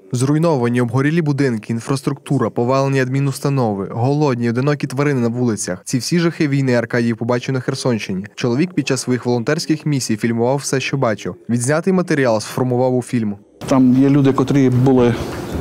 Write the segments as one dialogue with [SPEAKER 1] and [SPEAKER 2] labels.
[SPEAKER 1] Зруйновані обгорілі будинки, інфраструктура, повалені адмінустанови, голодні, одинокі тварини на вулицях. Ці всі жахи війни Аркадій побачив на Херсонщині. Чоловік під час своїх волонтерських місій фільмував все, що бачив. Відзнятий матеріал сформував у фільм.
[SPEAKER 2] Там є люди, котрі були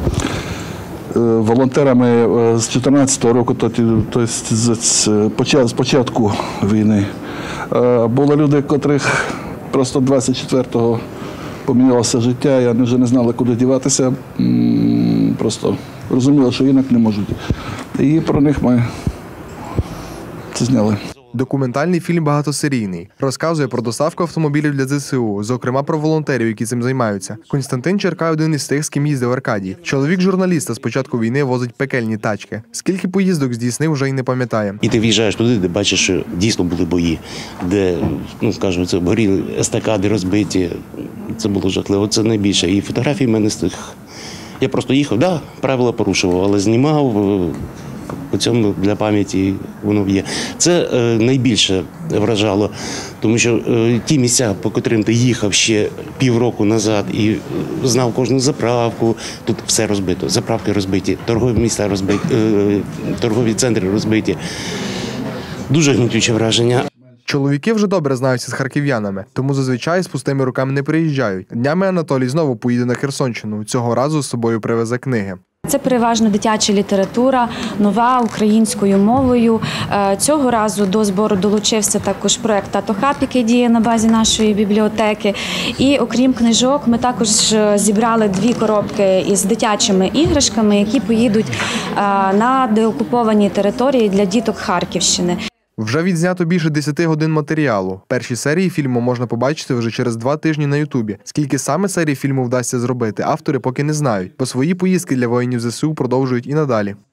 [SPEAKER 2] волонтерами з 14-го року, тобто з початку війни. Були люди, котрих просто 24-го помінялося життя, і вони вже не знали, куди діватися, просто розуміли, що інакше не можуть. І про них ми це зняли.
[SPEAKER 1] Документальний фільм багатосерійний. Розказує про доставку автомобілів для ЗСУ, зокрема про волонтерів, які цим займаються. Константин Черкай – один із тих, з ким їздив Аркадій. Чоловік журналіста з початку війни возить пекельні тачки. Скільки поїздок здійснив, вже й не пам'ятає.
[SPEAKER 3] І ти в'їжджаєш туди, де бачиш, що дійсно були бої, де, скажімо, це горіли естакади розбиті. Це було жахливо, це найбільше. І фотографії в мене з тих. Я просто їхав, правила порушував, але знімав. По цьому для пам'яті воно є. Це найбільше вражало, тому що ті місця, по котрим ти їхав ще півроку назад і знав кожну заправку, тут все розбито, заправки розбиті, торгові місця розбиті, торгові центри розбиті. Дуже гнітюче враження.
[SPEAKER 1] Чоловіки вже добре знаються з харків'янами, тому зазвичай з пустими руками не приїжджають. Днями Анатолій знову поїде на Херсонщину. Цього разу з собою привезе книги.
[SPEAKER 4] Це переважно дитяча література, нова, українською мовою. Цього разу до збору долучився також проєкт «Тато Хаб», який діє на базі нашої бібліотеки. І окрім книжок, ми також зібрали 2 коробки із дитячими іграшками, які поїдуть на деокуповані території для діток Харківщини.
[SPEAKER 1] Вже відзнято більше 10 годин матеріалу. Перші серії фільму можна побачити вже через 2 тижні на Ютубі. Скільки саме серій фільму вдасться зробити, автори поки не знають, бо свої поїздки для воїнів ЗСУ продовжують і надалі.